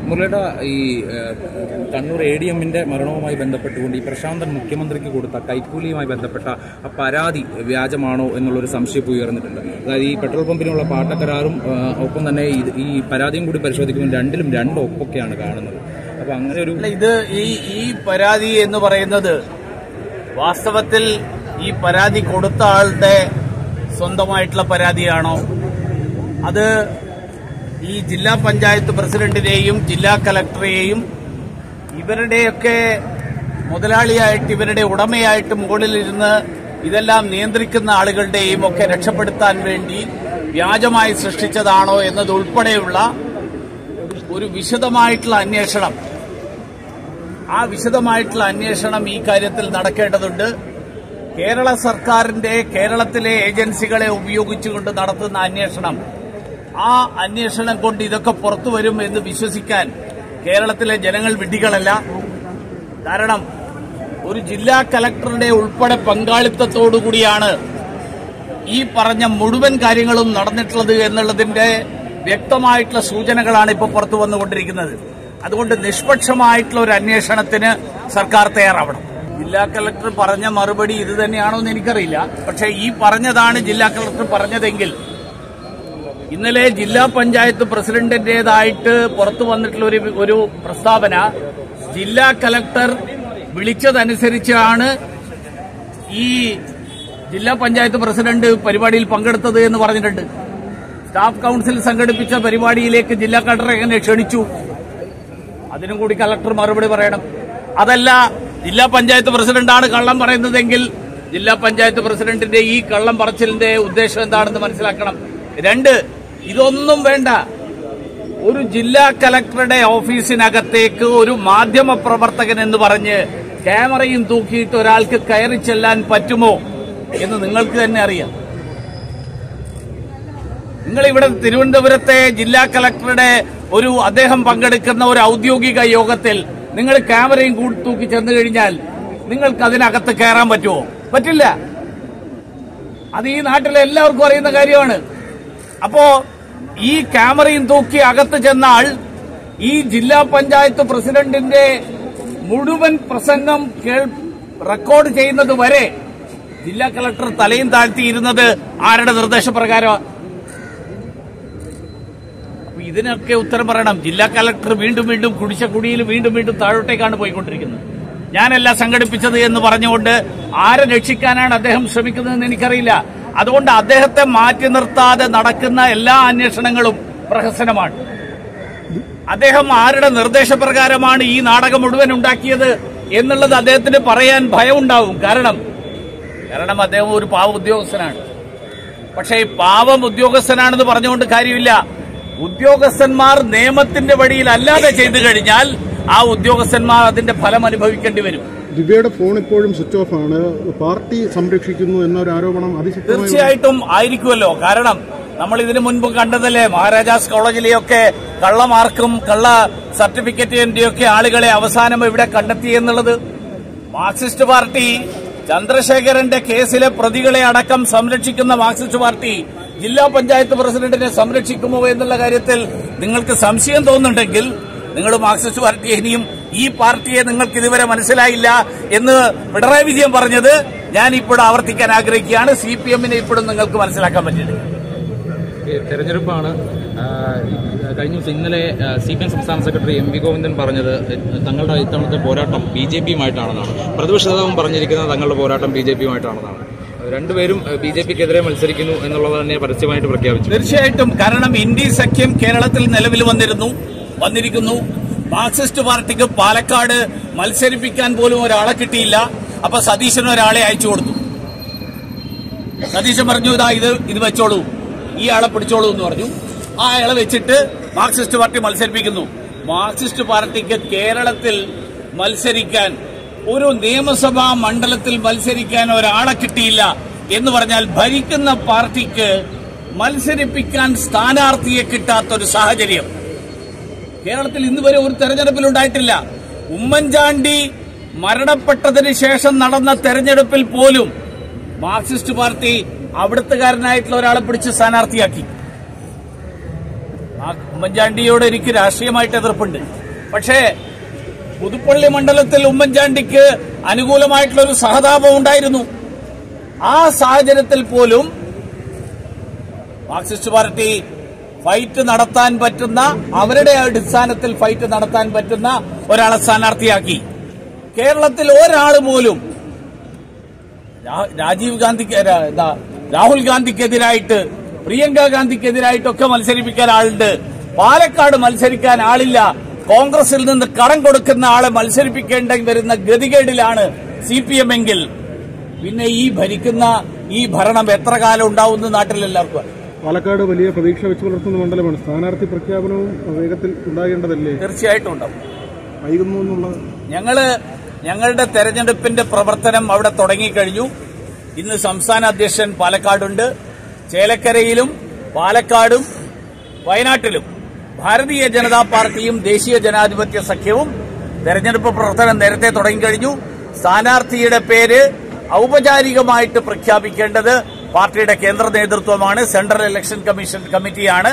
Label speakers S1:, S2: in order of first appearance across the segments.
S1: മുരളിയുടെ ഈ കണ്ണൂർ ADM-ന്റെ മരണവുമായി ബന്ധപ്പെട്ടുകൊണ്ട് ഈ പ്രശാന്തൻ മുഖ്യമന്ത്രിക്ക് കൊടുത്ത കൈക്കൂലിയുമായി ബന്ധപ്പെട്ട പരാതി വ്യാജമാണോ എന്നുള്ളൊരു സംശയം ഉയർന്നിട്ടുണ്ട്. അതായത് ഈ പെട്രോൾ പമ്പിനുള്ള പാട്ടക്കരാറും ഒപ്പം തന്നെ ഈ പരാതിയും കൂടി പരിശോധിക്കുമ്പോൾ രണ്ടിലും രണ്ട് ഒപ്പൊക്കെയാണ് കാണുന്നത്. അപ്പൊ അങ്ങനെ ഒരു
S2: ഈ പരാതി എന്ന് പറയുന്നത് വാസ്തവത്തിൽ ഈ പരാതി കൊടുത്ത ആളുടെ സ്വന്തമായിട്ടുള്ള പരാതിയാണോ, അത് ഈ ജില്ലാ പഞ്ചായത്ത് പ്രസിഡന്റിനെയും ജില്ലാ കലക്ടറെയും ഇവരുടെയൊക്കെ മുതലാളിയായിട്ട് ഇവരുടെ ഉടമയായിട്ട് മുകളിലിരുന്ന് ഇതെല്ലാം നിയന്ത്രിക്കുന്ന ആളുകളുടെയും ഒക്കെ രക്ഷപ്പെടുത്താൻ വേണ്ടി വ്യാജമായി സൃഷ്ടിച്ചതാണോ എന്നതുൾപ്പെടെയുള്ള ഒരു വിശദമായിട്ടുള്ള അന്വേഷണം, ആ വിശദമായിട്ടുള്ള അന്വേഷണം ഈ കാര്യത്തിൽ നടക്കേണ്ടതുണ്ട്. കേരള സർക്കാരിന്റെ കേരളത്തിലെ ഏജൻസികളെ ഉപയോഗിച്ചുകൊണ്ട് നടത്തുന്ന അന്വേഷണം, ആ അന്വേഷണം കൊണ്ട് ഇതൊക്കെ പുറത്തുവരും എന്ന് വിശ്വസിക്കാൻ കേരളത്തിലെ ജനങ്ങൾ വിഡ്ഢികളല്ല. കാരണം ഒരു ജില്ലാ കലക്ടറുടെ ഉൾപ്പെടെ പങ്കാളിത്തത്തോടുകൂടിയാണ് ഈ പറഞ്ഞ മുഴുവൻ കാര്യങ്ങളും നടന്നിട്ടുള്ളത് എന്നുള്ളതിന്റെ വ്യക്തമായിട്ടുള്ള സൂചനകളാണ് ഇപ്പോൾ പുറത്തു വന്നുകൊണ്ടിരിക്കുന്നത്. അതുകൊണ്ട് നിഷ്പക്ഷമായിട്ടുള്ള ഒരു അന്വേഷണത്തിന് സർക്കാർ തയ്യാറാവണം. ജില്ലാ കലക്ടർ പറഞ്ഞ മറുപടി ഇത് തന്നെയാണോ എന്ന് എനിക്കറിയില്ല. പക്ഷേ ഈ പറഞ്ഞതാണ് ജില്ലാ കലക്ടർ പറഞ്ഞതെങ്കിൽ ഇന്നലെ ജില്ലാ പഞ്ചായത്ത് പ്രസിഡന്റിന്റേതായിട്ട് പുറത്തു വന്നിട്ടുള്ള ഒരു പ്രസ്താവന, ജില്ലാ കലക്ടർ വിളിച്ചതനുസരിച്ചാണ് ഈ ജില്ലാ പഞ്ചായത്ത് പ്രസിഡന്റ് പരിപാടിയിൽ പങ്കെടുത്തത് എന്ന് പറഞ്ഞിട്ടുണ്ട്. സ്റ്റാഫ് കൌൺസിൽ സംഘടിപ്പിച്ച പരിപാടിയിലേക്ക് ജില്ലാ കളക്ടറെ എങ്ങനെ ക്ഷണിച്ചു, അതിനും കൂടി കലക്ടർ മറുപടി പറയണം. അതല്ല, ജില്ലാ പഞ്ചായത്ത് പ്രസിഡന്റാണ് കള്ളം പറയുന്നതെങ്കിൽ ജില്ലാ പഞ്ചായത്ത് പ്രസിഡന്റിന്റെ ഈ കള്ളം പറച്ചിലിന്റെ ഉദ്ദേശം എന്താണെന്ന് മനസ്സിലാക്കണം. രണ്ട്, ഇതൊന്നും വേണ്ട. ഒരു ജില്ലാ കലക്ടറുടെ ഓഫീസിനകത്തേക്ക് ഒരു മാധ്യമ പ്രവർത്തകൻ എന്ന് പറഞ്ഞ് ക്യാമറയും തൂക്കിയിട്ട് ഒരാൾക്ക് കയറി ചെല്ലാൻ പറ്റുമോ എന്ന് നിങ്ങൾക്ക് തന്നെ അറിയാം. നിങ്ങളിവിടെ തിരുവനന്തപുരത്തെ ജില്ലാ കലക്ടറുടെ അദ്ദേഹം പങ്കെടുക്കുന്ന ഒരു ഔദ്യോഗിക യോഗത്തിൽ നിങ്ങൾ ക്യാമറയും കൂടി തൂക്കി ചെന്നു കഴിഞ്ഞാൽ നിങ്ങൾക്ക് അതിനകത്ത് കയറാൻ പറ്റുമോ? പറ്റില്ല. അത് ഈ നാട്ടിലെ എല്ലാവർക്കും അറിയുന്ന കാര്യമാണ്. അപ്പോ ഈ ക്യാമറയും തൂക്കി അകത്ത് ചെന്നാൽ ഈ ജില്ലാ പഞ്ചായത്ത് പ്രസിഡന്റിന്റെ മുഴുവൻ പ്രസംഗം റെക്കോർഡ് ചെയ്യുന്നത് വരെ ജില്ലാ കളക്ടർ തലയും താഴ്ത്തിയിരുന്നത് ആരുടെ നിർദ്ദേശപ്രകാരം? ഇതിനൊക്കെ ഉത്തരം പറയണം. ജില്ലാ കളക്ടർ വീണ്ടും വീണ്ടും കുടിച്ച കുടിയിൽ വീണ്ടും വീണ്ടും താഴോട്ടേക്കാണ് പോയിക്കൊണ്ടിരിക്കുന്നത്. ഞാനല്ല സംഘടിപ്പിച്ചത് എന്ന് പറഞ്ഞുകൊണ്ട് ആരെ രക്ഷിക്കാനാണ് അദ്ദേഹം ശ്രമിക്കുന്നതെന്ന് എനിക്കറിയില്ല. അതുകൊണ്ട് അദ്ദേഹത്തെ മാറ്റി നിർത്താതെ നടക്കുന്ന എല്ലാ അന്വേഷണങ്ങളും പ്രഹസനമാണ്. അദ്ദേഹം ആരുടെ നിർദ്ദേശപ്രകാരമാണ് ഈ നാടകം മുഴുവൻ ഉണ്ടാക്കിയത് എന്നുള്ളത് അദ്ദേഹത്തിന് പറയാൻ ഭയമുണ്ടാവും. കാരണം അദ്ദേഹം ഒരു പാവ ഉദ്യോഗസ്ഥനാണ്. പക്ഷേ ഈ പാവം ഉദ്യോഗസ്ഥനാണെന്ന് പറഞ്ഞുകൊണ്ട് കാര്യമില്ല. ഉദ്യോഗസ്ഥന്മാർ നിയമത്തിന്റെ വഴിയിൽ അല്ലാതെ ചെയ്തു കഴിഞ്ഞാൽ ആ ഉദ്യോഗസ്ഥന്മാർ അതിന്റെ ഫലം അനുഭവിക്കേണ്ടി വരും.
S3: ദിവ്യയുടെ ഫോൺ ഇപ്പോഴും സ്വിച്ച് ഓഫ് ആണ്. പാർട്ടി സംരക്ഷിക്കുന്നു എന്നൊരു ആരോപണം
S2: തീർച്ചയായിട്ടും ആയിരിക്കുമല്ലോ. കാരണം നമ്മൾ ഇതിനു മുൻപ് കണ്ടതല്ലേ, മഹാരാജാസ് കോളേജിലെയൊക്കെ കള്ളമാർക്കും കള്ള സർട്ടിഫിക്കറ്റിന്റെയൊക്കെ ആളുകളെ അവസാനം ഇവിടെ കണ്ടെത്തി എന്നുള്ളത്. മാർക്സിസ്റ്റ് പാർട്ടി ചന്ദ്രശേഖരന്റെ കേസിലെ പ്രതികളെ അടക്കം സംരക്ഷിക്കുന്ന മാർക്സിസ്റ്റ് പാർട്ടി ജില്ലാ പഞ്ചായത്ത് പ്രസിഡന്റിനെ സംരക്ഷിക്കുമോ എന്നുള്ള കാര്യത്തിൽ നിങ്ങൾക്ക് സംശയം തോന്നുന്നുണ്ടെങ്കിൽ നിങ്ങൾ മാർക്സിസ്റ്റ് പാർട്ടി ഇനിയും ഈ പാർട്ടിയെ നിങ്ങൾക്ക് ഇതുവരെ മനസ്സിലായില്ല എന്ന് പിണറായി വിജയൻ പറഞ്ഞത് ഞാൻ ഇപ്പോൾ ആവർത്തിക്കാൻ ആഗ്രഹിക്കുകയാണ്. CPM-നെ ഇപ്പോഴും നിങ്ങൾക്ക് മനസ്സിലാക്കാൻ പറ്റില്ല.
S1: തെരഞ്ഞെടുപ്പാണ്. കഴിഞ്ഞ ദിവസം ഇന്നലെ CPM സംസ്ഥാന സെക്രട്ടറി MV ഗോവിന്ദൻ പറഞ്ഞത് തങ്ങളുടെ ഇത്തവണത്തെ പോരാട്ടം BJP-യുമായിട്ടാണെന്നാണ്. പ്രതിപക്ഷ നേതാവും പറഞ്ഞിരിക്കുന്നത് തങ്ങളുടെ പോരാട്ടം BJP-യുമായിട്ടാണെന്നാണ്. രണ്ടുപേരും BJP-ക്കെതിരെ മത്സരിക്കുന്നു എന്നുള്ളത് തന്നെ പരസ്യമായിട്ട് പ്രഖ്യാപിച്ചു.
S2: തീർച്ചയായിട്ടും. കാരണം ഇന്ത്യ സഖ്യം കേരളത്തിൽ നിലവിൽ വന്നിരിക്കുന്നു. മാർക്സിസ്റ്റ് പാർട്ടിക്ക് പാലക്കാട് മത്സരിപ്പിക്കാൻ പോലും ഒരാളെ കിട്ടിയില്ല. അപ്പൊ സതീശന് ഒരാളെ അയച്ചു കൊടുത്തു. സതീശൻ പറഞ്ഞു, ഇത് വെച്ചോളൂ, ഈ ആളെ പിടിച്ചോളൂ എന്ന് പറഞ്ഞു. ആ ആളെ വെച്ചിട്ട് മാർക്സിസ്റ്റ് പാർട്ടി മത്സരിപ്പിക്കുന്നു. മാർക്സിസ്റ്റ് പാർട്ടിക്ക് കേരളത്തിൽ മത്സരിക്കാൻ, ഒരു നിയമസഭാ മണ്ഡലത്തിൽ മത്സരിക്കാൻ ഒരാളെ കിട്ടിയില്ല എന്ന് പറഞ്ഞാൽ ഭരിക്കുന്ന പാർട്ടിക്ക് മത്സരിപ്പിക്കാൻ സ്ഥാനാർത്ഥിയെ കിട്ടാത്തൊരു സാഹചര്യം കേരളത്തിൽ ഇന്നുവരെ ഒരു തെരഞ്ഞെടുപ്പിലുണ്ടായിട്ടില്ല. ഉമ്മൻചാണ്ടി മരണപ്പെട്ടതിന് ശേഷം നടന്ന തെരഞ്ഞെടുപ്പിൽ പോലും മാർക്സിസ്റ്റ് പാർട്ടി അവിടുത്തുകാരനായിട്ടുള്ള ഒരാളെ പിടിച്ച് സ്ഥാനാർത്ഥിയാക്കി. ഉമ്മൻചാണ്ടിയോട് എനിക്ക് രാഷ്ട്രീയമായിട്ട് എതിർപ്പുണ്ട്. പക്ഷേ പുതുപ്പള്ളി മണ്ഡലത്തിൽ ഉമ്മൻചാണ്ടിക്ക് അനുകൂലമായിട്ടുള്ള ഒരു സഹതാപം ഉണ്ടായിരുന്നു. ആ സാഹചര്യത്തിൽ പോലും മാർക്സിസ്റ്റ് പാർട്ടി ഫൈറ്റ് നടത്താൻ പറ്റുന്ന, അവരുടെ അടിസ്ഥാനത്തിൽ ഫൈറ്റ് നടത്താൻ പറ്റുന്ന ഒരാളെ സ്ഥാനാർത്ഥിയാക്കി. കേരളത്തിൽ ഒരാൾ പോലും രാഹുൽ ഗാന്ധിക്കെതിരായിട്ട്, പ്രിയങ്ക ഗാന്ധിക്കെതിരായിട്ടൊക്കെ മത്സരിപ്പിക്കാൻ ആളുണ്ട്. പാലക്കാട് മത്സരിക്കാൻ ആളില്ല. കോൺഗ്രസിൽ നിന്ന് കടം കൊടുക്കുന്ന ആളെ മത്സരിപ്പിക്കേണ്ടി വരുന്ന ഗതികേടിലാണ് CPM എങ്കിൽ പിന്നെ ഈ ഭരണം എത്ര കാലം ഉണ്ടാവുന്ന നാട്ടിലെല്ലാവർക്കും.
S3: പാലക്കാട് വലിയ പ്രതീക്ഷ വെച്ച് പുലർത്തുന്ന മണ്ഡലമാണ്. സ്ഥാനാർത്ഥി പ്രഖ്യാപനവും വേഗത്തിൽ ഉണ്ടാകേണ്ടതല്ലേ?
S2: തീർച്ചയായിട്ടും ഉണ്ടാവും.
S3: വൈകുന്നു എന്നുള്ളത്
S2: ഞങ്ങളുടെ തെരഞ്ഞെടുപ്പിന്റെ പ്രവർത്തനം അവിടെ തുടങ്ങിക്കഴിഞ്ഞു. ഇന്ന് സംസ്ഥാന അധ്യക്ഷൻ പാലക്കാടുണ്ട്. ചേലക്കരയിലും പാലക്കാടും വയനാട്ടിലും ഭാരതീയ ജനതാ പാർട്ടിയും ദേശീയ ജനാധിപത്യ സഖ്യവും തെരഞ്ഞെടുപ്പ് പ്രവർത്തനം നേരത്തെ തുടങ്ങിക്കഴിഞ്ഞു. സ്ഥാനാർത്ഥിയുടെ പേര് ഔപചാരികമായിട്ട് പ്രഖ്യാപിക്കേണ്ടത് പാർട്ടിയുടെ കേന്ദ്ര നേതൃത്വമാണ്, സെൻട്രൽ ഇലക്ഷൻ കമ്മീഷൻ കമ്മിറ്റിയാണ്.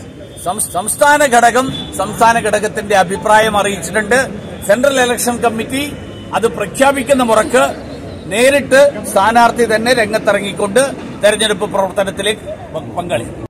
S2: സംസ്ഥാന ഘടകത്തിന്റെ അഭിപ്രായം അറിയിച്ചിട്ടുണ്ട്. സെൻട്രൽ ഇലക്ഷൻ കമ്മിറ്റി അത് പ്രഖ്യാപിക്കുന്ന മുറക്ക് നേരിട്ട് സ്ഥാനാർത്ഥി തന്നെ രംഗത്തിറങ്ങിക്കൊണ്ട് തെരഞ്ഞെടുപ്പ് പ്രവർത്തനത്തിലേക്ക് പങ്കാളിക്കും.